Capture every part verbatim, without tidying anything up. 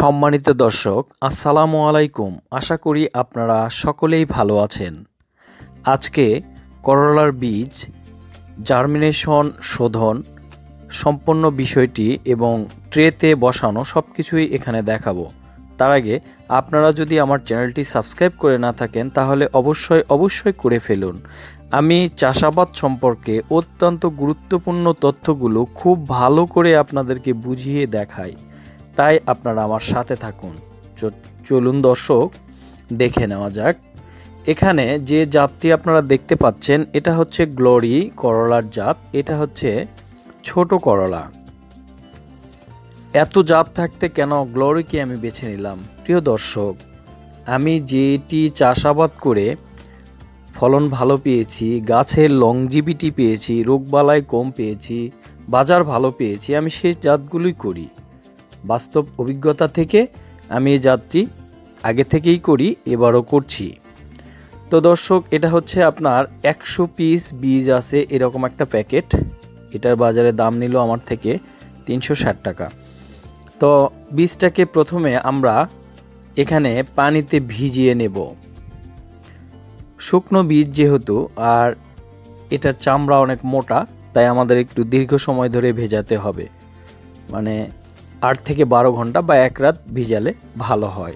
সম্মানিত দর্শক, আসসালামু আলাইকুম। আশা করি আপনারা সকলেই ভালো আছেন। আজকে করলার বীজ জার্মিনেশন, শোধন সম্পূর্ণ বিষয়টি এবং ট্রেতে বসানো সব কিছুই এখানে দেখাবো। তার আগে আপনারা যদি আমার চ্যানেলটি সাবস্ক্রাইব করে না থাকেন তাহলে অবশ্যই অবশ্যই করে ফেলুন। আমি চাষাবাদ সম্পর্কে অত্যন্ত গুরুত্বপূর্ণ তথ্যগুলো খুব ভালো করে আপনাদেরকে বুঝিয়ে দেখাই, তাই আপনারা আমার সাথে থাকুন। চলুন দর্শক, দেখে নেওয়া যাক। এখানে যে জাতটি আপনারা দেখতে পাচ্ছেন এটা হচ্ছে গ্লোরি করলার জাত। এটা হচ্ছে ছোট করলা। এত জাত থাকতে কেন গ্লোরিকে আমি বেছে নিলাম? প্রিয় দর্শক, আমি যেটি চাষাবাদ করে ফলন ভালো পেয়েছি, গাছের লংজিভিটি পেয়েছি, রোগবালাই কম পেয়েছি, বাজার ভালো পেয়েছি, আমি সেই জাতগুলোই করি। বাস্তব অভিজ্ঞতা থেকে আমি এই জাতটি আগে থেকেই করি, এবারও করছি। তো দর্শক, এটা হচ্ছে আপনার একশো পিস বীজ আছে এরকম একটা প্যাকেট। এটার বাজারে দাম নিল আমার থেকে তিনশো ষাট টাকা। তো বীজটাকে প্রথমে আমরা এখানে পানিতে ভিজিয়ে নেব। শুকনো বীজ যেহেতু, আর এটার চামড়া অনেক মোটা, তাই আমাদের একটু দীর্ঘ সময় ধরে ভেজাতে হবে, মানে আট থেকে বারো ঘন্টা বা এক রাত ভিজালে ভালো হয়।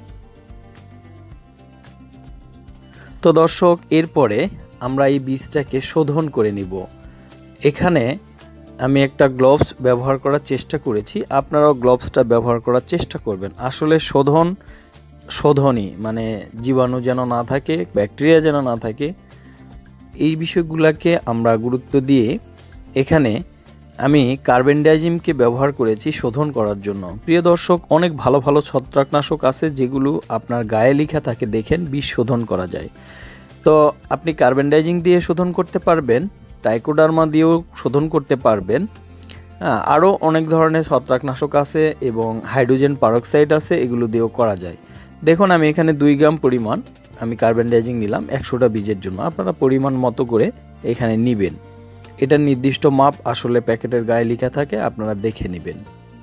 তো দর্শক, এরপরে আমরা এই বীজটাকে শোধন করে নিব। এখানে আমি একটা গ্লোভস ব্যবহার করার চেষ্টা করেছি, আপনারাও গ্লোভসটা ব্যবহার করার চেষ্টা করবেন। আসলে শোধন শোধনই মানে জীবাণু যেন না থাকে, ব্যাকটেরিয়া যেন না থাকে, এই বিষয়গুলোকে আমরা গুরুত্ব দিয়ে এখানে আমি কার্বেন্ডাজিমকে ব্যবহার করেছি শোধন করার জন্য। প্রিয় দর্শক, অনেক ভালো ভালো ছত্রাকনাশক আছে যেগুলো আপনার গায়ে লেখা থাকে, দেখেন বিষ শোধন করা যায়। তো আপনি কার্বেন্ডাজিম দিয়ে শোধন করতে পারবেন, ট্রাইকোডার্মা দিয়েও শোধন করতে পারবেন। হ্যাঁ, আরও অনেক ধরনের ছত্রাকনাশক আছে এবং হাইড্রোজেন পারক্সাইড আছে, এগুলো দিয়েও করা যায়। দেখুন, আমি এখানে দুই গ্রাম পরিমাণ আমি কার্বেন্ডাজিম নিলাম একশোটা বীজের জন্য। আপনারা পরিমাণ মতো করে এখানে নেবেন। এটার নির্দিষ্ট মাপ আসলে প্যাকেটের গায়ে লেখা থাকে, আপনারা দেখে নেবেন।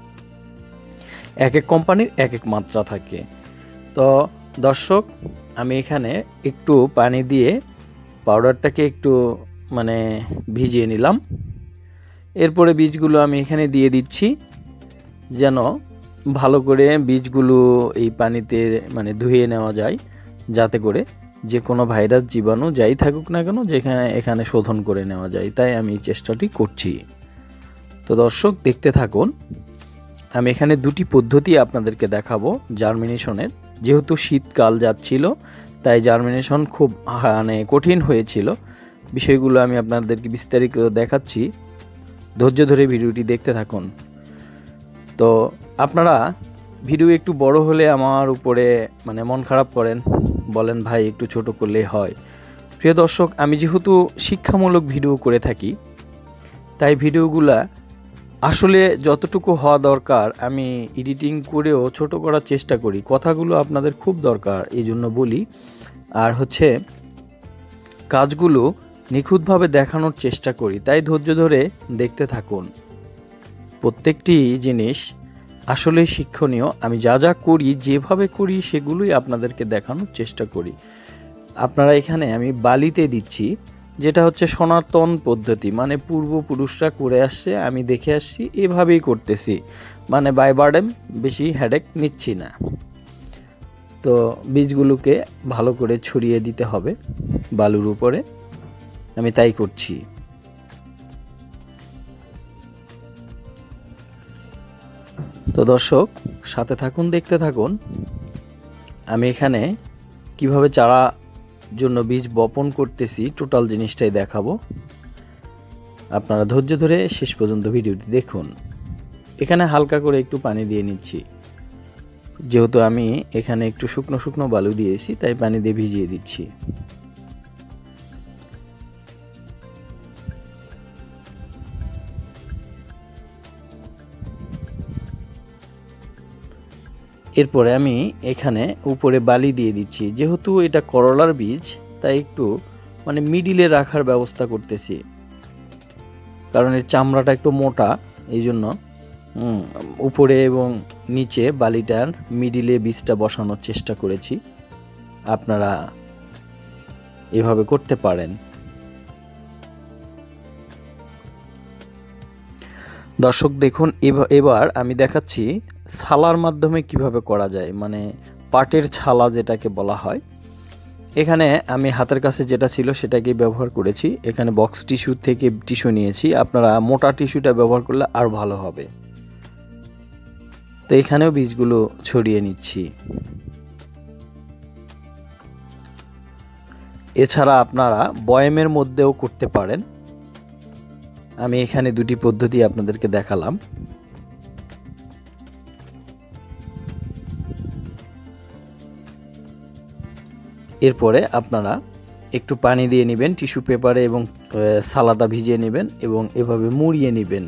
এক এক কোম্পানির এক এক মাত্রা থাকে। তো দর্শক, আমি এখানে একটু পানি দিয়ে পাউডারটাকে একটু মানে ভিজিয়ে নিলাম। এরপরে বীজগুলো আমি এখানে দিয়ে দিচ্ছি, যেন ভালো করে বীজগুলো এই পানিতে মানে ধুয়ে নেওয়া যায়, যাতে করে যে কোনো ভাইরাস জীবাণু যাই থাকুক না কেন যেখানে এখানে শোধন করে নেওয়া যায়। তাই আমি চেষ্টাটি করছি। তো দর্শক, দেখতে থাকুন। আমি এখানে দুটি পদ্ধতি আপনাদেরকে দেখাবো জার্মিনেশনের। যেহেতু শীতকাল যাচ্ছিল, তাই জার্মিনেশন খুব মানে কঠিন হয়েছিল। বিষয়গুলো আমি আপনাদেরকে বিস্তারিত দেখাচ্ছি, ধৈর্য ধরে ভিডিওটি দেখতে থাকুন। তো আপনারা ভিডিও একটু বড় হলে আমার উপরে মানে মন খারাপ করেন, বলেন ভাই একটু ছোট করলেই হয়। প্রিয় দর্শক, আমি যেহেতু শিক্ষামূলক ভিডিও করে থাকি, তাই ভিডিওগুলা আসলে যতটুকু হওয়া দরকার আমি এডিটিং করেও ছোট করার চেষ্টা করি। কথাগুলো আপনাদের খুব দরকার, এই জন্য বলি। আর হচ্ছে কাজগুলো নিখুঁতভাবে দেখানোর চেষ্টা করি, তাই ধৈর্য ধরে দেখতে থাকুন। প্রত্যেকটি জিনিস আসলে শিক্ষণীয়। আমি যা যা করি, যেভাবে করি, সেগুলোই আপনাদেরকে দেখানোর চেষ্টা করি। আপনারা এখানে আমি বালিতে দিচ্ছি, যেটা হচ্ছে সনাতন পদ্ধতি, মানে পূর্বপুরুষরা করে আসছে, আমি দেখে আসছি, এভাবেই করতেছি। মানে বাই বার্ডেন বেশি হেডেক নিচ্ছি না। তো বীজগুলোকে ভালো করে ছড়িয়ে দিতে হবে বালুর উপরে, আমি তাই করছি। তো দর্শক, সাথে থাকুন, দেখতে থাকুন। আমি এখানে কিভাবে চারা জন্য বীজ বপন করতেছি টোটাল জিনিসটাই দেখাবো। আপনারা ধৈর্য ধরে শেষ পর্যন্ত ভিডিওটি দেখুন। এখানে হালকা করে একটু পানি দিয়ে নিচ্ছি, যেহেতু আমি এখানে একটু শুকনো শুকনো বালু দিয়েছি, তাই পানি দিয়ে ভিজিয়ে দিচ্ছি। এরপরে আমি এখানে উপরে বালি দিয়ে দিচ্ছি। যেহেতু এটা করলার বীজ, তাই একটু মানে মিডিলে রাখার ব্যবস্থা করতেছি, কারণ এর চামড়াটা একটু মোটা, এই জন্য উপরে এবং নিচে বালিটার মিডিলে বীজটা বসানোর চেষ্টা করেছি। আপনারা এভাবে করতে পারেন। দর্শক দেখুন, এবার আমি দেখাচ্ছি ছালার মাধ্যমে কিভাবে করা যায়, মানে পাটের ছালা যেটাকে বলা হয়। এখানে আমি হাতের কাছে যেটা ছিল সেটাকেই ব্যবহার করেছি। এখানে বক্স টিস্যু থেকে টিস্যু নিয়েছি, আপনারা মোটা টিস্যুটা ব্যবহার করলে আর ভালো হবে। তো এখানেও বীজগুলো ছড়িয়ে নিচ্ছি। এছাড়া আপনারা বয়ামের মধ্যেও করতে পারেন। আমি এখানে দুটি পদ্ধতি আপনাদেরকে দেখালাম। এরপরে আপনারা একটু পানি দিয়ে নেবেন টিস্যু পেপারে এবং ছালাটা ভিজিয়ে নেবেন এবং এভাবে মুড়িয়ে নেবেন।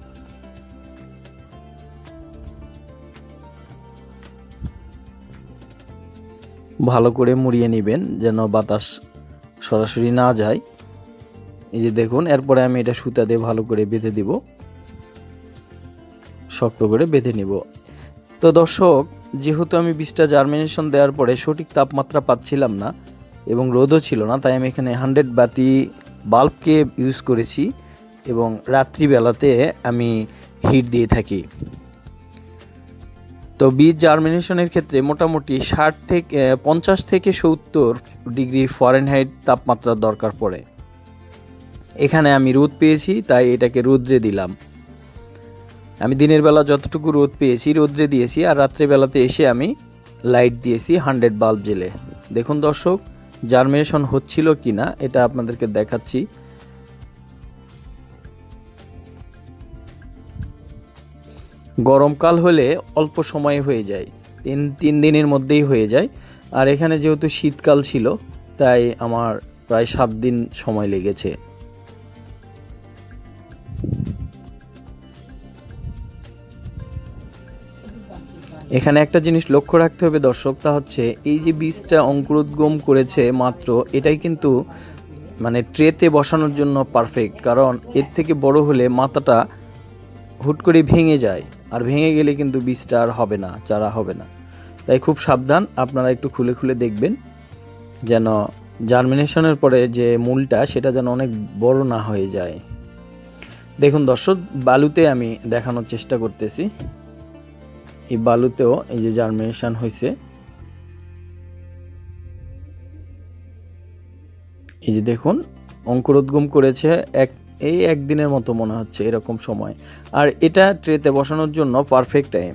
ভালো করে মুড়িয়ে নেবেন যেন বাতাস সরাসরি না যায়। এই যে দেখুন, এরপরে আমি এটা সুতা দিয়ে ভালো করে বেঁধে দিব, শক্ত করে বেঁধে নিব। তো দর্শক, যেহেতু আমি বীজটা জার্মিনেশন দেওয়ার পরে সঠিক তাপমাত্রা পাচ্ছিলাম না এবং রোদও ছিল না, তাই আমি এখানে হান্ড্রেড বাতি বাল্বকে ইউজ করেছি এবং রাত্রিবেলাতে আমি হিট দিয়ে থাকি। তো বীজ জার্মিনেশনের ক্ষেত্রে মোটামুটি ষাট থেকে পঞ্চাশ থেকে সত্তর ডিগ্রি ফারেনহাইট তাপমাত্রার দরকার পড়ে। এখানে আমি রোদ পেয়েছি তাই এটাকে রোদ্রে দিলাম। আমি দিনের বেলা যতটুকু রোদ পেয়েছি রোদ্রে দিয়েছি, আর রাত্রেবেলাতে এসে আমি লাইট দিয়েছি হান্ড্রেড বাল্ব জেলে। দেখুন দর্শক, জার্মিনেশন হচ্ছিল কি না এটা আপনাদেরকে দেখাচ্ছি। গরমকাল হলে অল্প সময়ে হয়ে যায়, তিন তিন দিনের মধ্যেই হয়ে যায়। আর এখানে যেহেতু শীতকাল ছিল তাই আমার প্রায় সাত দিন সময় লেগেছে। এখানে একটা জিনিস লক্ষ্য রাখতে হবে দর্শক, তা হচ্ছে এই যে বীজটা অঙ্কুরোদ্গম করেছে মাত্র, এটাই কিন্তু মানে ট্রেতে বসানোর জন্য পারফেক্ট। কারণ এর থেকে বড় হলে মাথাটা হুট করে ভেঙে যায়, আর ভেঙে গেলে কিন্তু বীজটা আর হবে না, চারা হবে না। তাই খুব সাবধান, আপনারা একটু খুলে খুলে দেখবেন যেন জার্মিনেশনের পরে যে মূলটা সেটা যেন অনেক বড় না হয়ে যায়। দেখুন দর্শক, বালুতে আমি দেখানোর চেষ্টা করতেছি। এই বালুতেও এই যে জার্মিনেশন হয়েছে, এই যে দেখুন অঙ্কুরোদ্গম করেছে এক এই একদিনের মতো মনে হচ্ছে এরকম সময়। আর এটা ট্রেতে বসানোর জন্য পারফেক্ট টাইম।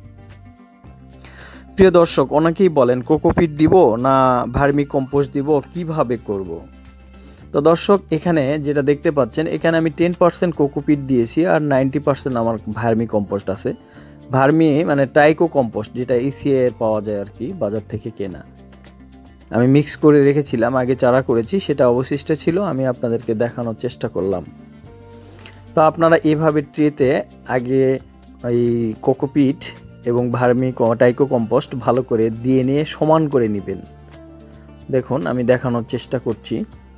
প্রিয় দর্শক, অনেকেই বলেন কোকোপিট দিব না ভার্মি কম্পোস্ট দিব, কিভাবে করব। তো দর্শক, এখানে যেটা দেখতে পাচ্ছেন, এখানে আমি টেন পার্সেন্ট কোকোপিট দিয়েছি আর নাইনটি পার্সেন্ট আমার ভার্মি কম্পোস্ট আছে। ভার্মি মানে টাইকো কম্পোস্ট, যেটা ইসিএ পাওয়া যায় আর কি, বাজার থেকে কেনা। আমি মিক্স করে রেখেছিলাম, আগে চারা করেছি, সেটা অবশিষ্ট ছিল, আমি আপনাদেরকে দেখানোর চেষ্টা করলাম। তো আপনারা এভাবে ট্রেতে আগে এই কোকোপিট এবং ভার্মি টাইকো কম্পোস্ট ভালো করে দিয়ে নিয়ে সমান করে নেবেন। দেখুন আমি দেখানোর চেষ্টা করছি।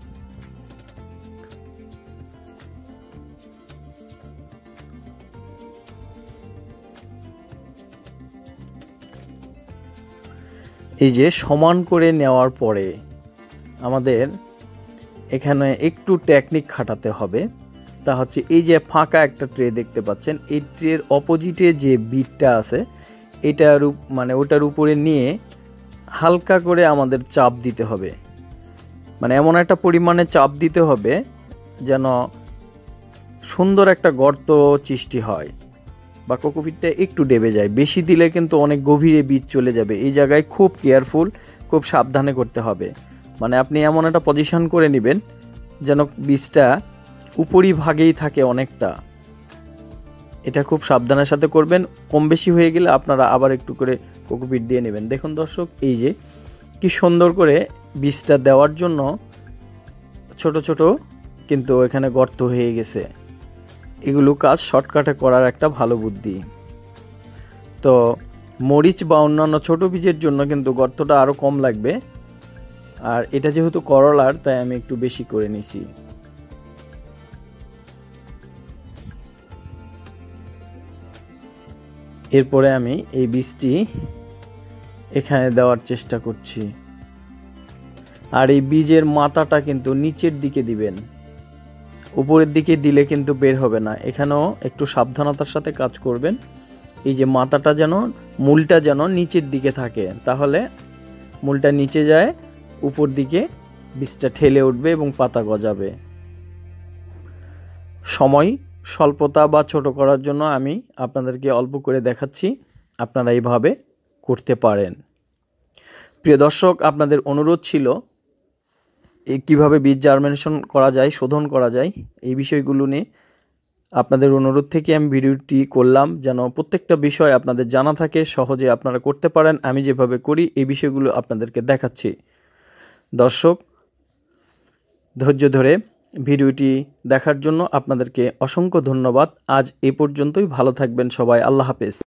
এই যে সমান করে নেওয়ার পরে আমাদের এখানে একটু টেকনিক খাটাতে হবে। তা হচ্ছে এই যে ফাঁকা একটা ট্রে দেখতে পাচ্ছেন, এই ট্রের অপোজিটে যে বিটটা আছে এটার মানে ওটার উপরে নিয়ে হালকা করে আমাদের চাপ দিতে হবে। মানে এমন একটা পরিমাণে চাপ দিতে হবে যেন সুন্দর একটা গর্ত সৃষ্টি হয় বা কোকোপিটটা একটু ডেবে যায়। বেশি দিলে কিন্তু অনেক গভীরে বীজ চলে যাবে। এই জায়গায় খুব কেয়ারফুল, খুব সাবধানে করতে হবে। মানে আপনি এমন একটা পজিশন করে নেবেন যেন বীজটা উপরি ভাগেই থাকে অনেকটা। এটা খুব সাবধানের সাথে করবেন। কম বেশি হয়ে গেলে আপনারা আবার একটু করে কোকোপিট দিয়ে নেবেন। দেখুন দর্শক, এই যে কি সুন্দর করে বীজটা দেওয়ার জন্য ছোট ছোট কিন্তু এখানে গর্ত হয়ে গেছে। এগুলো কাজ শর্টকাটে করার একটা ভালো বুদ্ধি। তো মরিচ বা অন্যান্য ছোট বীজের জন্য কিন্তু গর্তটা আরও কম লাগবে, আর এটা যেহেতু করলার তাই আমি একটু বেশি করে নিছি। এরপরে আমি এই বীজটি এখানে দেওয়ার চেষ্টা করছি। আর এই বীজের মাথাটা কিন্তু নিচের দিকে দিবেন, উপরের দিকে দিলে কিন্তু বের হবে না। এখানেও একটু সাবধানতার সাথে কাজ করবেন। এই যে মাথাটা যেন, মূলটা যেন নিচের দিকে থাকে, তাহলে মূলটা নিচে যায়, উপর দিকে বীজটা ঠেলে উঠবে এবং পাতা গজাবে। সময় স্বল্পতা বা ছোট করার জন্য আমি আপনাদেরকে অল্প করে দেখাচ্ছি, আপনারা এইভাবে করতে পারেন। প্রিয় দর্শক, আপনাদের অনুরোধ ছিল কীভাবে বীজ জার্মিনেশন করা যায়, শোধন করা যায়, এই বিষয়গুলো নিয়ে আপনাদের অনুরোধ থেকে আমি ভিডিওটি করলাম, যেন প্রত্যেকটা বিষয় আপনাদের জানা থাকে, সহজে আপনারা করতে পারেন। আমি যেভাবে করি এই বিষয়গুলো আপনাদেরকে দেখাচ্ছি। দর্শক, ধৈর্য ধরে ভিডিওটি দেখার জন্য আপনাদেরকে অসংখ্য ধন্যবাদ। আজ এই পর্যন্তই। ভালো থাকবেন সবাই। আল্লাহ হাফেজ।